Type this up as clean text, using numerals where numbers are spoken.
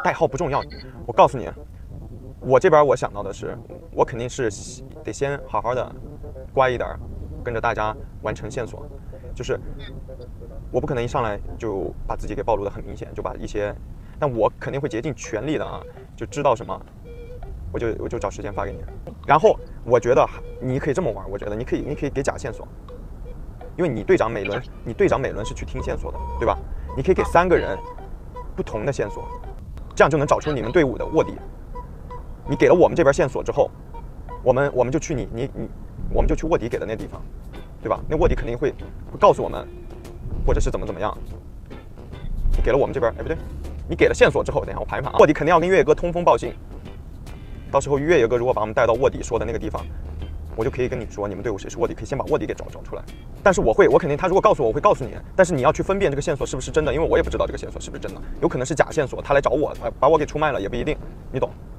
代号不重要。我告诉你，我这边我想到的是，我肯定是得先好好的乖一点，跟着大家完成线索。就是我不可能一上来就把自己给暴露的很明显，就把一些，但我肯定会竭尽全力的啊，就知道什么，我就找时间发给你。然后我觉得你可以这么玩，我觉得你可以给假线索。因为你队长每轮是去听线索的，对吧？你可以给3个人不同的线索，这样就能找出你们队伍的卧底。你给了我们这边线索之后，我们就去我们就去卧底给的那地方，对吧？那卧底肯定会告诉我们，或者是怎么样。你给了我们这边，哎不对，你给了线索之后，等一下我盘一盘啊。卧底肯定要跟月野哥通风报信，到时候月野哥如果把我们带到卧底说的那个地方。我就可以跟你说，你们队伍谁是卧底，可以先把卧底给找出来。但是我肯定，他如果告诉我，我会告诉你。但是你要去分辨这个线索是不是真的，因为我也不知道这个线索是不是真的，有可能是假线索，他来找我，把我给出卖了也不一定，你懂。